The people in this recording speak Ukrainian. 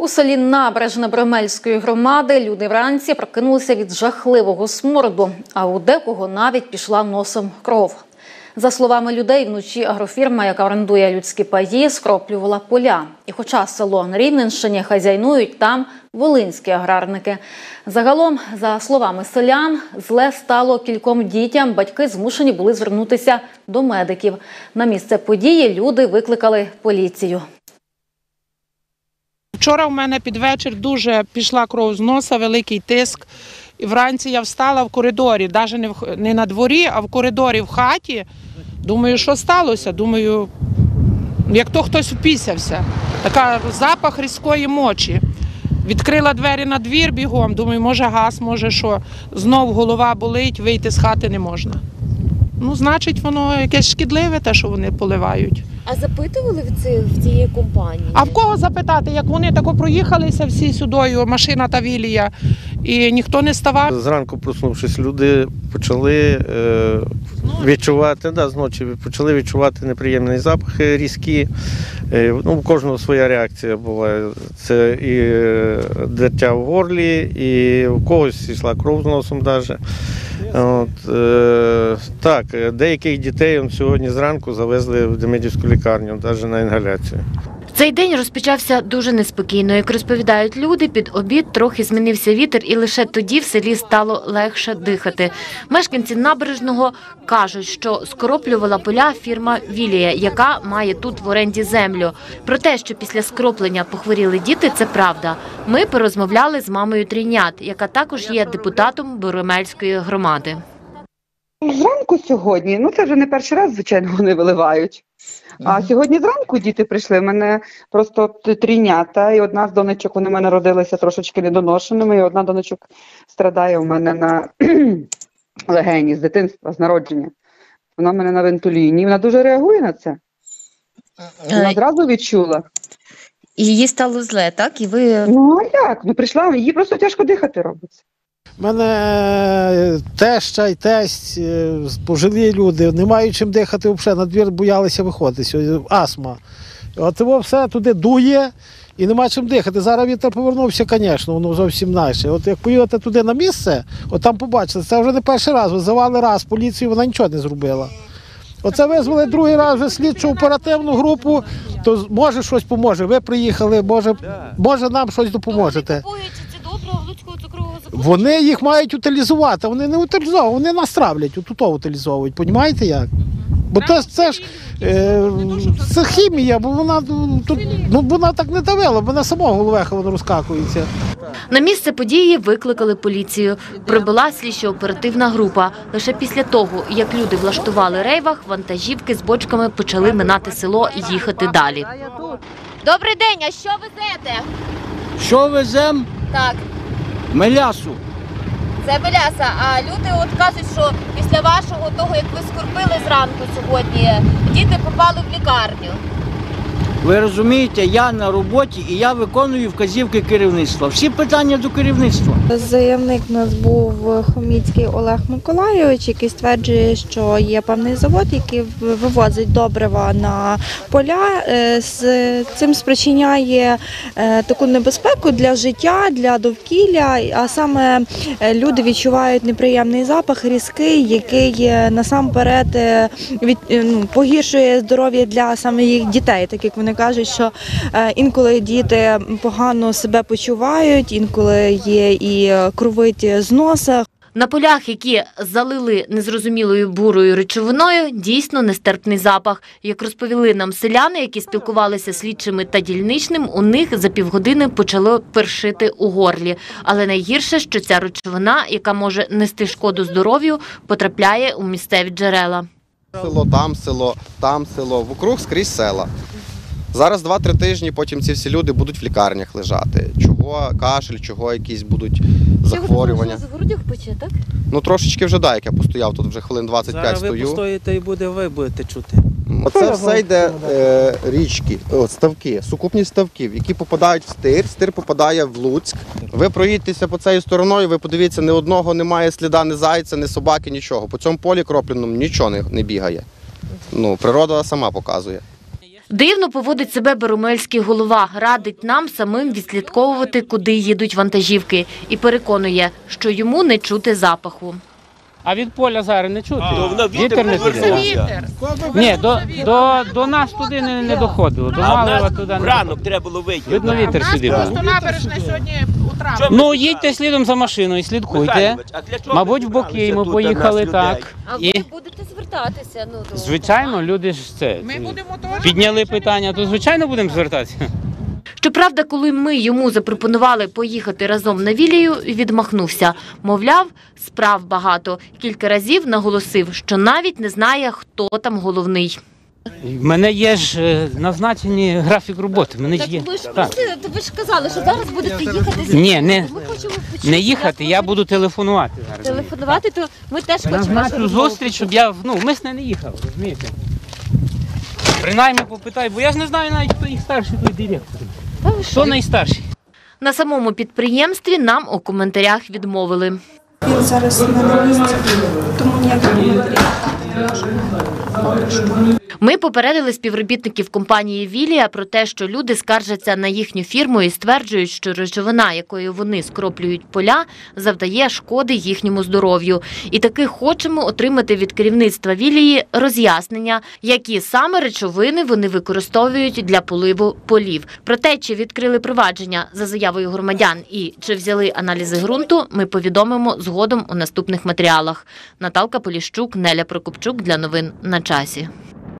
У селі Набережне Бремельської громади люди вранці прокинулися від жахливого смороду, а у декого навіть пішла носом кров. За словами людей, вночі агрофірма, яка орендує людські паї, скроплювала поля. І хоча село на Рівненщині, хазяйнують там волинські аграрники. Загалом, за словами селян, зле стало кільком дітям. Батьки змушені були звернутися до медиків. На місце події люди викликали поліцію. Вчора в мене під вечір дуже пішла кров з носа, великий тиск. І вранці я встала в коридорі, навіть не на дворі, а в коридорі в хаті. Думаю, що сталося? Думаю, як то хтось впісявся. Така запах різкої мочі. Відкрила двері на двір бігом, думаю, може газ, може що. Знов голова болить, вийти з хати не можна. Ну, значить, воно якесь шкідливе, те, що вони поливають. А запитували в цієї компанії? А в кого запитати, як вони тако проїхалися всі сюди, машина та вілія, і ніхто не ставав? Зранку проснувшись, люди почали відчувати, зночі почали відчувати неприємні запахи різкі. У кожного своя реакція буває. Це і дертя в горлі, і в когось йшла кров з носом навіть. Так, деяких дітей сьогодні зранку завезли в Демидівську лікарню, навіть на інгаляцію. Цей день розпочався дуже неспокійно. Як розповідають люди, під обід трохи змінився вітер і лише тоді в селі стало легше дихати. Мешканці Набережного кажуть, що скроплювала поля фірма «Вілія», яка має тут в оренді землю. Про те, що після скроплення похворіли діти, це правда. Ми порозмовляли з мамою трійнят, яка також є депутатом Бремельської громади. Зранку сьогодні, це вже не перший раз, звичайно, вони виливають. А сьогодні зранку діти прийшли, в мене просто трійнята, і одна з донечок, вони в мене родилися трошечки недоношеними, і одна донечок страдає у мене на легені з дитинства, з народження. Вона в мене на вентиліні, вона дуже реагує на це. Вона одразу відчула. І їй стало зле, так? І ви... Ну, а як? Прийшла, їй просто тяжко дихати робиться. У мене теща і тесть, пожилі люди, не мають чим дихати взагалі, на двір боялися виходити, астма. От його все туди дує і нема чим дихати. Зараз вітер повернувся, звісно, воно зовсім інакше. От як поїдете туди на місце, от там побачите, це вже не перший раз, визивали раз поліцію, вона нічого не зробила. Оце визвали другий раз вже слідчу оперативну групу, то може щось поможе. Ви приїхали, може нам щось допоможете. Вони їх мають утилізувати, вони не утилізовують, вони нас травлять, утилізовують, розумієте як? Бо це хімія, бо вона так не давила, бо на самого головеха воно розкакується. На місце події викликали поліцію. Прибула слідчо-оперативна група. Лише після того, як люди влаштували рейвах, вантажівки з бочками почали минати село і їхати далі. Добрий день, а що везете? Що веземо? Так. Мелясу. Це меляса, а люди кажуть, що після вашого того, як ви скорпили зранку сьогодні, діти попали в лікарню. Ви розумієте, я на роботі і я виконую вказівки керівництва. Всі питання до керівництва. Заявник у нас був Хоміцький Олег Миколайович, який стверджує, що є певний завод, який вивозить добрива на поля. Цим спричиняє таку небезпеку для життя, для довкілля, а саме люди відчувають неприємний запах, різкий, який насамперед погіршує здоров'я для саме їх дітей, так як вони кажуть, що інколи діти погано себе почувають, інколи є і кровить з носа. На полях, які залили незрозумілою бурою речовиною, дійсно нестерпний запах. Як розповіли нам селяни, які спілкувалися з слідчими та дільничним, у них за півгодини почало першити у горлі. Але найгірше, що ця речовина, яка може нести шкоду здоров'ю, потрапляє у місцеві джерела. Село, там село, вокруг скрізь села. Зараз 2-3 тижні, потім ці всі люди будуть в лікарнях лежати. Чого кашель, чого якісь будуть захворювання. З грудях пече, так? Ну трошечки вже як я постояв, тут вже хвилин 25 стою. Зараз ви постоїте і ви будете чути. Оце все йде річки, ставки, сукупність ставків, які попадають в стир, стир попадає в Луцьк. Ви проїдьтеся по цією стороною, ви подивіться, ні одного немає сліда, ні зайця, ні собаки, нічого. По цьому полі кропляному нічого не бігає. Природа сама показує. Дивно поводить себе Боромельський голова, радить нам самим відслідковувати, куди їдуть вантажівки. І переконує, що йому не чути запаху. А від поля зараз не чути? Вітер не туди? Ні, до нас туди не доходило. До Малева туди не ранок треба було вийти. Видно, вітер сюди був. Просто набережна сьогодні утра. Ну, їдьте слідом за машиною, слідкуйте. Мабуть, в боки ми поїхали так. А ви будете звертатися? Звичайно, люди ж це підняли питання, то звичайно будемо звертатися. Щоправда, коли ми йому запропонували поїхати разом на Вілію, відмахнувся. Мовляв, справ багато. Кілька разів наголосив, що навіть не знає, хто там головний. В мене є ж назначений графік роботи. Ви ж казали, що зараз будете їхати. Ні, не їхати, я буду телефонувати зараз. Телефонувати, то ми теж хочемо. Назначу зустріч, щоб я мисне не їхав, розумієте? Принаймні попитаю, бо я ж не знаю навіть, хто їх старший, той директор. Хто найстарший? На самому підприємстві нам у коментарях відмовили. Він зараз не на місці, тому ніяких коментарів. Ми попередили співробітників компанії «Вілія» про те, що люди скаржаться на їхню фірму і стверджують, що речовина, якою вони скроплюють поля, завдає шкоди їхньому здоров'ю. І таки хочемо отримати від керівництва «Вілії» роз'яснення, які саме речовини вони використовують для поливу полів. Про те, чи відкрили провадження за заявою громадян і чи взяли аналізи ґрунту, ми повідомимо згодом у наступних матеріалах. Наталка Поліщук, Неля Прокопчук для новин «На часі».